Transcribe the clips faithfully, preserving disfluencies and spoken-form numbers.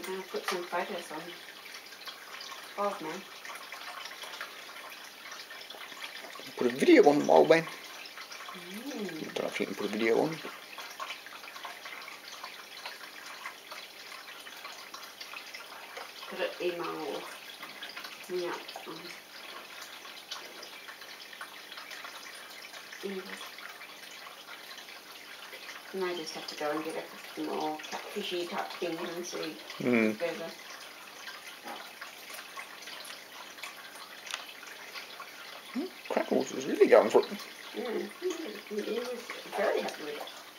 going to put some photos on of me. Put a video on, old man. Mm. I don't know if you can put a video on. Put it email me up on English. And I just have to go and get a couple more catfishy type things and see Mm. if there's a Crackles was really going for it. Mm, he, he was very happy with it.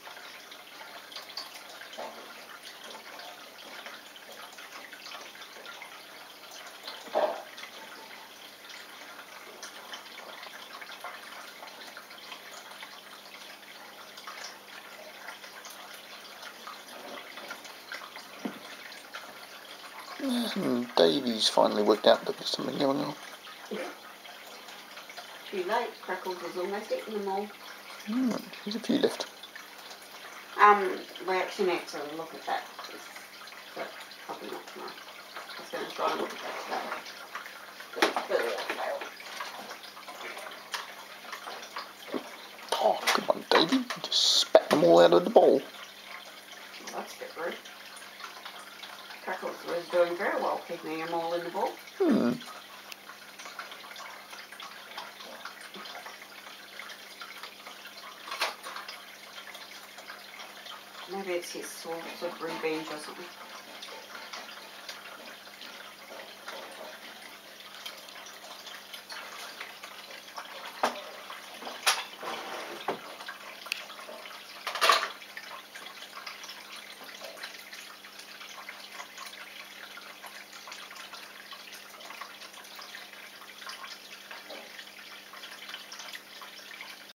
And Davey's finally worked out that there's something going on. Too late, Crackles was almost eating them all. Mm, there's a few left. Um, we actually need to look at that, but probably not tomorrow. I was going to try and look at that today. But yeah, failed. Oh, come on, Davey. You just spat them all out of the bowl. Well, that's a bit rude. Crackles was doing very well keeping them all in the bowl. Hmm. Maybe it's his source of revenge or something.